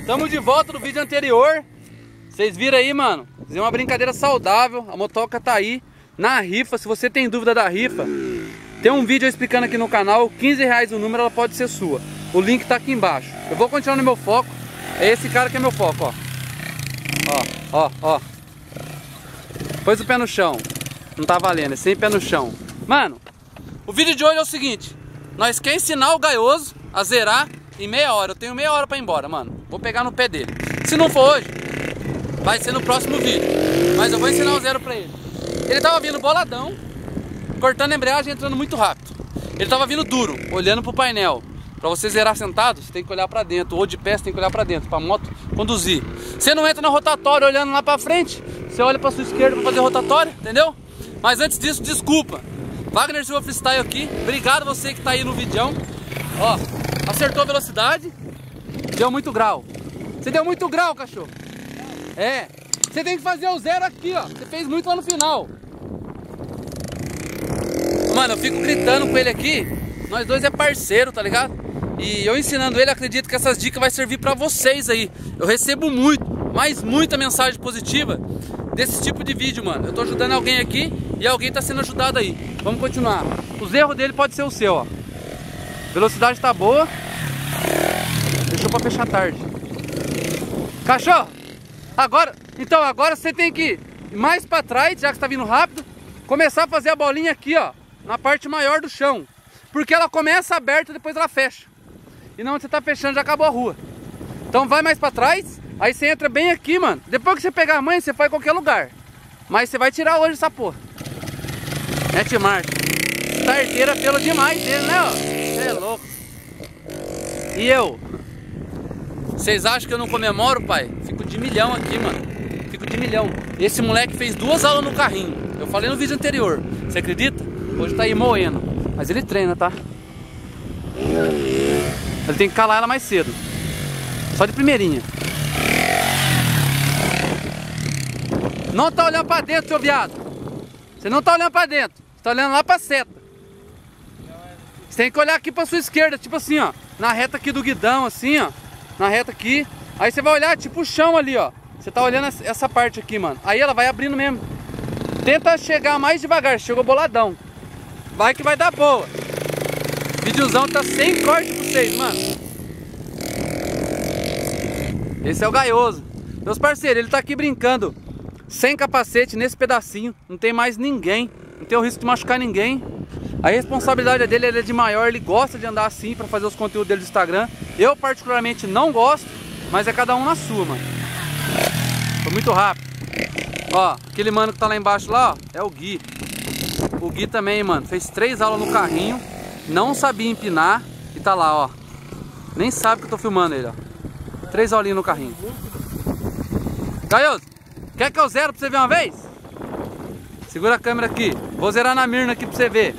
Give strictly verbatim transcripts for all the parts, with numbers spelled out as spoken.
Tamo de volta do vídeo anterior. Vocês viram aí, mano? Fiz uma brincadeira saudável. A motoca tá aí na rifa. Se você tem dúvida da rifa, tem um vídeo explicando aqui no canal. quinze reais o número, ela pode ser sua. O link tá aqui embaixo. Eu vou continuar no meu foco. É esse cara que é meu foco, ó. Ó, ó, ó. Pôs o pé no chão. Não tá valendo, é sem pé no chão. Mano, o vídeo de hoje é o seguinte. Nós quer ensinar o gaioso a zerar em meia hora. Eu tenho meia hora pra ir embora, mano. Vou pegar no pé dele. Se não for hoje, vai ser no próximo vídeo. Mas eu vou ensinar o zero pra ele. Ele tava vindo boladão, cortando a embreagem, entrando muito rápido. Ele tava vindo duro, olhando pro painel. Pra você zerar sentado, você tem que olhar pra dentro. Ou de pé, você tem que olhar pra dentro, pra moto conduzir. Você não entra na rotatória olhando lá pra frente. Você olha pra sua esquerda pra fazer rotatória, entendeu? Mas antes disso, desculpa. Wagner Silva Freestyle aqui. Obrigado você que tá aí no videão. Ó, acertou a velocidade. Deu muito grau. Você deu muito grau, cachorro. É. Você tem que fazer o zero aqui, ó. Você fez muito lá no final. Mano, eu fico gritando com ele aqui. Nós dois é parceiro, tá ligado? E eu ensinando ele, acredito que essas dicas vai servir pra vocês aí. Eu recebo muito, mas muita mensagem positiva desse tipo de vídeo, mano. Eu tô ajudando alguém aqui e alguém tá sendo ajudado aí. Vamos continuar. Os erros dele pode ser o seu, ó. Velocidade tá boa. Deixou pra fechar tarde. Cachorro! Agora, então agora você tem que ir mais pra trás, já que você tá vindo rápido. Começar a fazer a bolinha aqui, ó. Na parte maior do chão. Porque ela começa aberta e depois ela fecha. E não, você tá fechando, já acabou a rua. Então vai mais pra trás. Aí você entra bem aqui, mano. Depois que você pegar a mãe, você vai em qualquer lugar. Mas você vai tirar hoje essa porra. Mete marcha. Tarteira pelo demais dele, né, ó? Você é louco. E eu? Vocês acham que eu não comemoro, pai? Fico de milhão aqui, mano. Fico de milhão. Esse moleque fez duas aulas no carrinho. Eu falei no vídeo anterior. Você acredita? Hoje tá aí moendo. Mas ele treina, tá? Ele tem que calar ela mais cedo. Só de primeirinha. Não tá olhando pra dentro, seu viado. Você não tá olhando pra dentro. Você tá olhando lá pra seta. Você tem que olhar aqui pra sua esquerda. Tipo assim, ó. Na reta aqui do guidão, assim, ó. Na reta aqui. Aí você vai olhar tipo o chão ali, ó. Você tá olhando essa parte aqui, mano. Aí ela vai abrindo mesmo. Tenta chegar mais devagar. Chegou boladão. Vai que vai dar boa. Videozão tá sem corte pra vocês, mano. Esse é o gaioso. Meus parceiros, ele tá aqui brincando sem capacete nesse pedacinho. Não tem mais ninguém. Não tem o risco de machucar ninguém. A responsabilidade dele, ele é de maior. Ele gosta de andar assim pra fazer os conteúdos dele do Instagram. Eu particularmente não gosto. Mas é cada um na sua, mano. Foi muito rápido. Ó, aquele mano que tá lá embaixo lá, ó, é o Gui. O Gui também, mano, fez três aulas no carrinho. Não sabia empinar. E tá lá, ó. Nem sabe que eu tô filmando ele, ó. Três aulinhas no carrinho. Gaioso, quer que eu zero pra você ver uma vez? Segura a câmera aqui. Vou zerar na Mirna aqui pra você ver.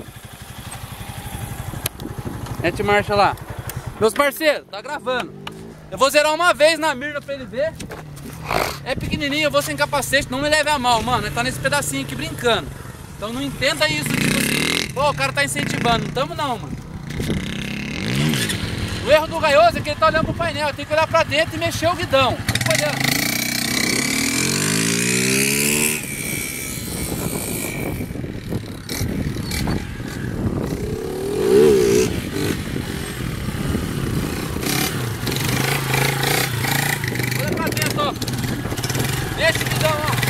Mete marcha lá. Meus parceiros, tá gravando. Eu vou zerar uma vez na Mirna pra ele ver. É pequenininho, eu vou sem capacete. Não me leve a mal, mano. Ele tá nesse pedacinho aqui brincando. Então não entenda isso, tipo assim, pô, o cara tá incentivando. Não tamo não, mano. O erro do gaioso é que ele tá olhando pro painel. Tem que olhar pra dentro e mexer o guidão. Fica olhando. Olha pra dentro, ó. Mexe o guidão, ó.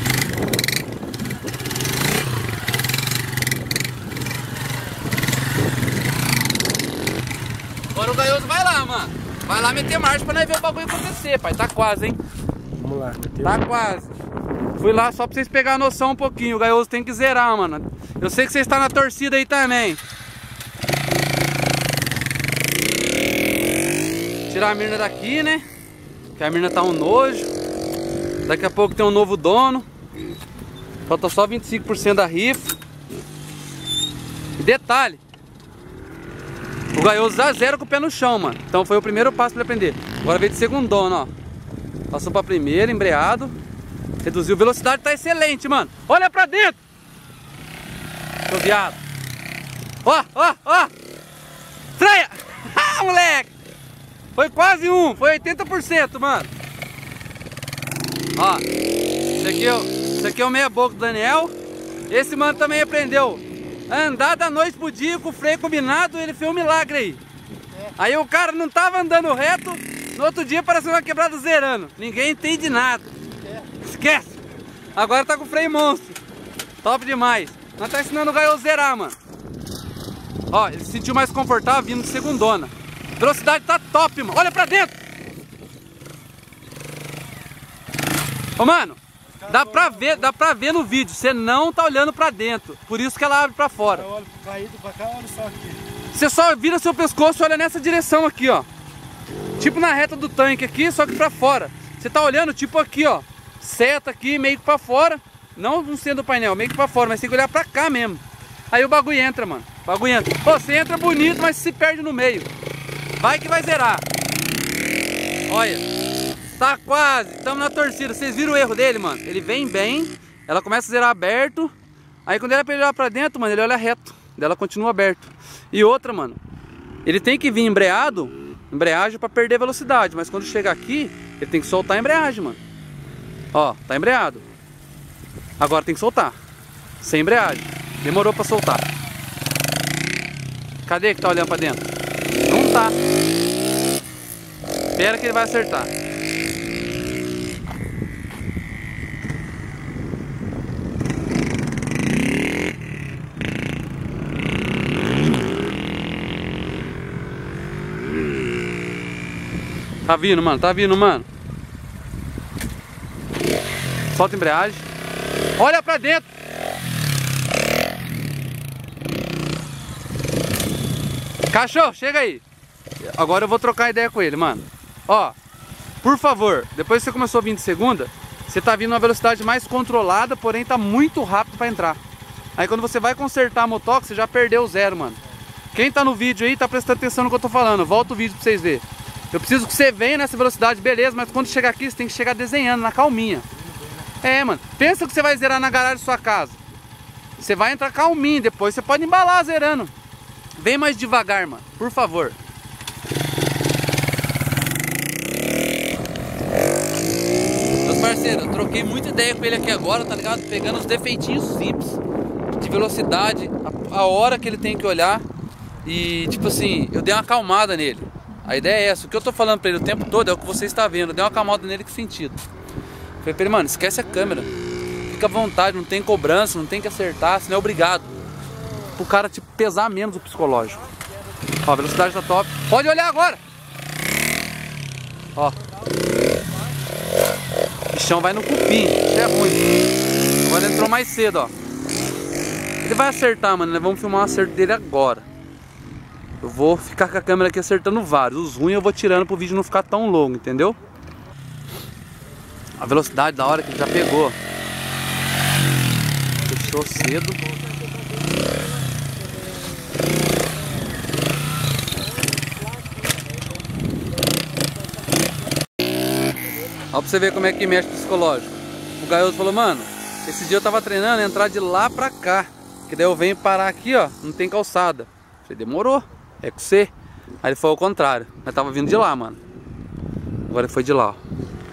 Agora o gaioso vai lá, mano. Vai lá meter marcha pra nós ver o bagulho acontecer, pai. Tá quase, hein? Vamos lá. Meteu. Tá quase. Fui lá só pra vocês pegarem a noção um pouquinho. O gaioso tem que zerar, mano. Eu sei que vocês estão na torcida aí também. Tirar a Mirna daqui, né? Que a Mirna tá um nojo. Daqui a pouco tem um novo dono. Falta só vinte e cinco por cento da rifa. E detalhe, o gaioso dá zero com o pé no chão, mano. Então foi o primeiro passo pra ele aprender. Agora veio de segundona, ó. Passou pra primeira, embreado. Reduziu, velocidade tá excelente, mano. Olha pra dentro. Seu viado. Ó, ó, ó. Freia. Ah, moleque. Foi quase um, foi oitenta por cento, mano. Ó, esse aqui, é o, esse aqui é o meia boca do Daniel. Esse mano também aprendeu a andar da noite pro dia com o freio combinado. Ele fez um milagre aí. É. Aí o cara não tava andando reto, no outro dia pareceu uma quebrada zerando. Ninguém entende nada. É. Esquece. Agora tá com o freio monstro. Top demais. Nós tá ensinando o Gaioso a zerar, mano. Ó, ele se sentiu mais confortável vindo de segundona. Velocidade tá top, mano. Olha pra dentro. Ô, mano, dá pra ver, dá pra ver no vídeo. Você não tá olhando pra dentro. Por isso que ela abre pra fora. Eu olho caído pra cá, olha só aqui. Você só vira seu pescoço e olha nessa direção aqui, ó. Tipo na reta do tanque aqui, só que pra fora. Você tá olhando tipo aqui, ó. Seta aqui, meio que pra fora. Não no centro do painel, meio que pra fora. Mas tem que olhar pra cá mesmo. Aí o bagulho entra, mano. O bagulho entra. Pô, você entra bonito, mas se perde no meio. Vai que vai zerar. Olha. Tá quase. Estamos na torcida. Vocês viram o erro dele, mano? Ele vem bem. Ela começa a zerar aberto. Aí quando ele é pra ele olhar pra dentro, mano, ele olha reto. Ela continua aberto. E outra, mano. Ele tem que vir embreado. Embreagem pra perder velocidade. Mas quando chega aqui, ele tem que soltar a embreagem, mano. Ó, tá embreado. Agora tem que soltar. Sem embreagem. Demorou pra soltar. Cadê que tá olhando pra dentro? Não tá. Espera que ele vai acertar. Tá vindo, mano. Tá vindo, mano. Solta a embreagem. Olha pra dentro. Cachorro, chega aí. Agora eu vou trocar ideia com ele, mano. Ó, por favor, depois que você começou a vir de segunda, você tá vindo uma velocidade mais controlada, porém tá muito rápido pra entrar. Aí quando você vai consertar a motoca, você já perdeu o zero, mano. Quem tá no vídeo aí tá prestando atenção no que eu tô falando. Volta o vídeo pra vocês verem. Eu preciso que você venha nessa velocidade, beleza, mas quando chegar aqui, você tem que chegar desenhando, na calminha. É, mano. Pensa que você vai zerar na garagem da sua casa. Você vai entrar calminho, depois você pode embalar zerando. Vem mais devagar, mano, por favor. Meus parceiros, eu troquei muita ideia com ele aqui agora, tá ligado? Pegando os defeitinhos simples de velocidade, a, a hora que ele tem que olhar. E tipo assim, eu dei uma acalmada nele. A ideia é essa, o que eu tô falando pra ele o tempo todo é o que você está vendo. Eu dei uma acalmada nele, que sentido? Falei pra ele, mano, esquece a câmera. Fica à vontade, não tem cobrança, não tem que acertar, senão é obrigado. Pro cara tipo, pesar menos o psicológico. Ó, a velocidade tá top. Pode olhar agora. Ó. O bichão vai no cupim. Isso é ruim. Agora entrou mais cedo, ó. Ele vai acertar, mano. Nós vamos filmar o acerto dele agora. Eu vou ficar com a câmera aqui acertando vários. Os ruins eu vou tirando pro vídeo não ficar tão longo, entendeu? A velocidade da hora que ele já pegou. Fechou cedo. Ó, pra você ver como é que mexe o psicológico. O Gaioso falou, mano, esse dia eu tava treinando entrar de lá pra cá. Que daí eu venho parar aqui, ó, não tem calçada. Eu falei, demorou, é com você. Aí ele foi ao contrário, eu tava vindo de lá, mano. Agora ele foi de lá, ó.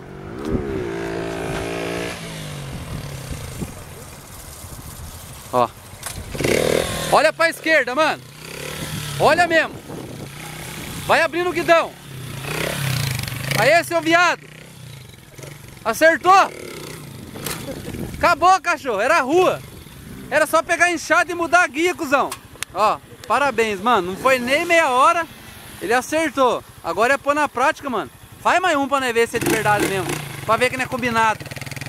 Ó. Olha pra esquerda, mano. Olha mesmo. Vai abrindo o guidão. Aí, seu viado. Acertou. Acabou, cachorro. Era a rua. Era só pegar a enxada e mudar a guia, cuzão. Ó, parabéns, mano. Não foi nem meia hora. Ele acertou. Agora é pôr na prática, mano. Faz mais um pra nós ver se é de verdade mesmo. Pra ver que não é combinado.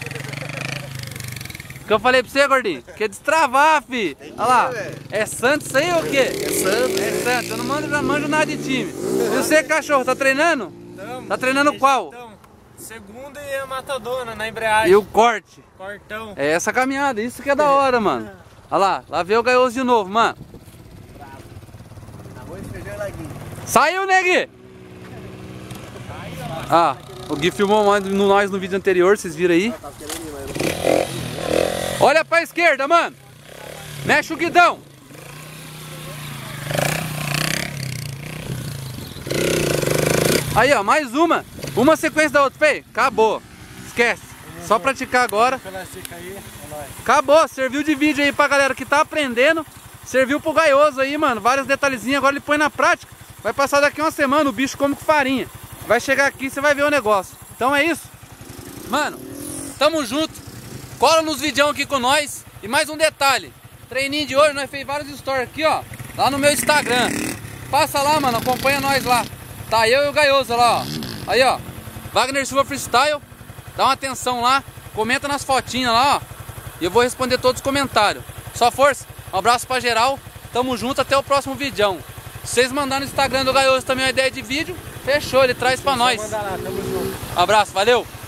O que eu falei pra você, gordinho? Que é destravar, fi. Olha lá. É santo isso aí ou o quê? É santo. É santo. Eu não mando, não manjo nada de time. E você, cachorro, tá treinando? Tamo. Tá treinando qual? Então, segunda e a matadona na embreagem. E o corte? Cortão. É essa caminhada. Isso que é da hora, mano. Olha lá. Lá veio o Gaioso de novo, mano. Arroz, feijão e laguinho. Saiu, Negui! Ah, o Gui filmou nós no, nós no vídeo anterior, vocês viram aí. Olha pra esquerda, mano. Mexe o guidão. Aí, ó, mais uma. Uma sequência da outra. Fei, acabou. Esquece. Só praticar agora. Acabou, serviu de vídeo aí pra galera que tá aprendendo. Serviu pro gaioso aí, mano. Vários detalhezinhos. Agora ele põe na prática. Vai passar daqui uma semana, o bicho come com farinha. Vai chegar aqui e você vai ver o negócio. Então é isso. Mano, tamo junto. Cola nos vídeos aqui com nós. E mais um detalhe. Treininho de hoje, nós fez vários stories aqui, ó. Lá no meu Instagram. Passa lá, mano. Acompanha nós lá. Tá eu e o gaioso lá, ó. Aí, ó. Wagner Silva Freestyle. Dá uma atenção lá. Comenta nas fotinhas lá, ó. E eu vou responder todos os comentários. Só força. Um abraço pra geral. Tamo junto. Até o próximo vídeo. Se vocês mandarem no Instagram do gaioso também uma ideia de vídeo, fechou. Ele traz pra nós. Mandar lá, tamo junto. Um abraço. Valeu.